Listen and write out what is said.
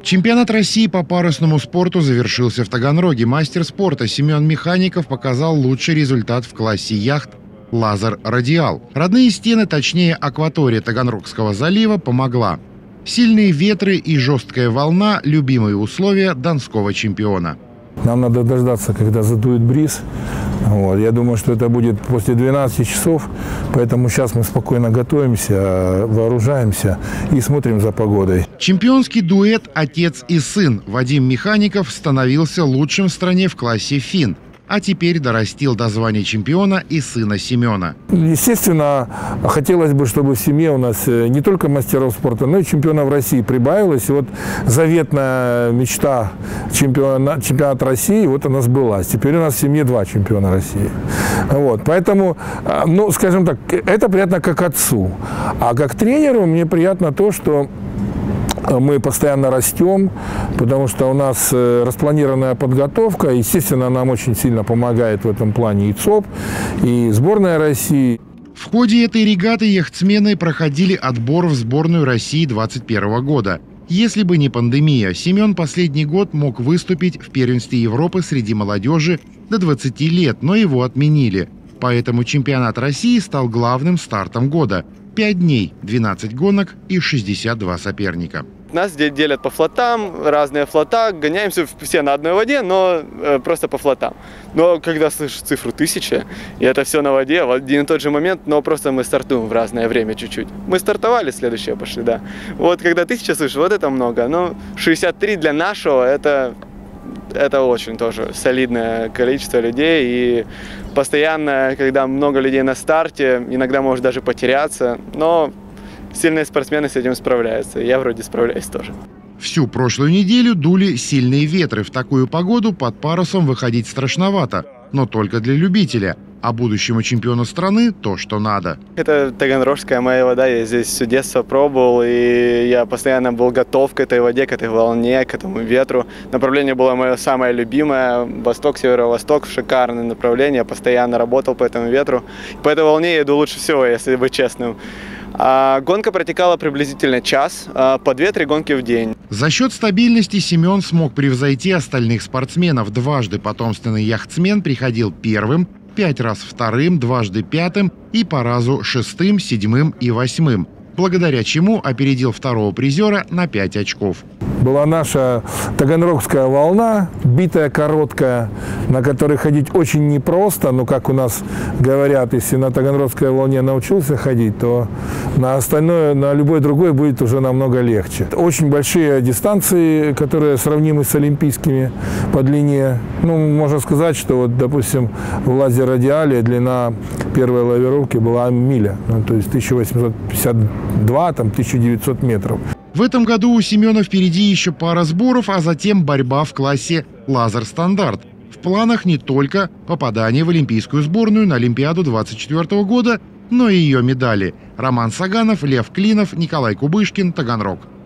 Чемпионат России по парусному спорту завершился в Таганроге. Мастер спорта Семен Механиков показал лучший результат в классе яхт «Лазер Радиал». Родные стены, точнее акватория Таганрогского залива, помогла. Сильные ветры и жесткая волна – любимые условия донского чемпиона. Нам надо дождаться, когда задует бриз. Я думаю, что это будет после 12 часов, поэтому сейчас мы спокойно готовимся, вооружаемся и смотрим за погодой. Чемпионский дуэт «Отец и сын» Вадим Механиков становился лучшим в стране в классе фин, а теперь дорастил до звания чемпиона и сына Семена. Естественно, хотелось бы, чтобы в семье у нас не только мастеров спорта, но и чемпионов России прибавилось. И вот заветная мечта чемпионата России вот она сбылась. Теперь у нас в семье 2 чемпиона России. Поэтому, скажем так, это приятно как отцу. А как тренеру мне приятно то, что мы постоянно растем, потому что у нас распланированная подготовка. Естественно, нам очень сильно помогает в этом плане и ЦОП, и сборная России. В ходе этой регаты яхтсмены проходили отбор в сборную России 2021 года. Если бы не пандемия, Семен последний год мог выступить в первенстве Европы среди молодежи до 20 лет, но его отменили. Поэтому чемпионат России стал главным стартом года. 5 дней, 12 гонок и 62 соперника. Нас делят по флотам, разные флота, гоняемся все на одной воде, но просто по флотам. Но когда слышишь цифру 1000, и это все на воде, в один и тот же момент, но просто мы стартуем в разное время чуть-чуть. Мы стартовали, следующие пошли, да. Вот когда 1000 слышишь, вот это много, но 63 для нашего это очень тоже солидное количество людей, и постоянно, когда много людей на старте, иногда может даже потеряться, но сильные спортсмены с этим справляются. Я вроде справляюсь тоже. Всю прошлую неделю дули сильные ветры. В такую погоду под парусом выходить страшновато, но только для любителя. А будущему чемпиону страны то, что надо. Это таганрогская моя вода, я здесь все детство пробовал, и я постоянно был готов к этой воде, к этой волне, к этому ветру. Направление было мое самое любимое, восток, северо-восток, шикарное направление, я постоянно работал по этому ветру. По этой волне я иду лучше всего, если быть честным. Гонка протекала приблизительно час, по 2-3 гонки в день. За счет стабильности Семен смог превзойти остальных спортсменов. Дважды потомственный яхтсмен приходил первым, 5 раз вторым, дважды пятым и по разу 6-м, 7-м и 8-м, благодаря чему опередил второго призера на 5 очков. Была наша таганрогская волна, битая, короткая, на которой ходить очень непросто, но, как у нас говорят, если на таганрогской волне научился ходить, то на остальное, на любой другой будет уже намного легче. Очень большие дистанции, которые сравнимы с олимпийскими по длине. Можно сказать, что, вот, допустим, в лазер-радиале длина первой лавировки была миля, то есть 1852, 1900 метров. В этом году у Семена впереди еще пара сборов, а затем борьба в классе «Лазер-стандарт». В планах не только попадание в олимпийскую сборную на Олимпиаду 2024 года, но и ее медали. Роман Саганов, Лев Клинов, Николай Кубышкин, Таганрог.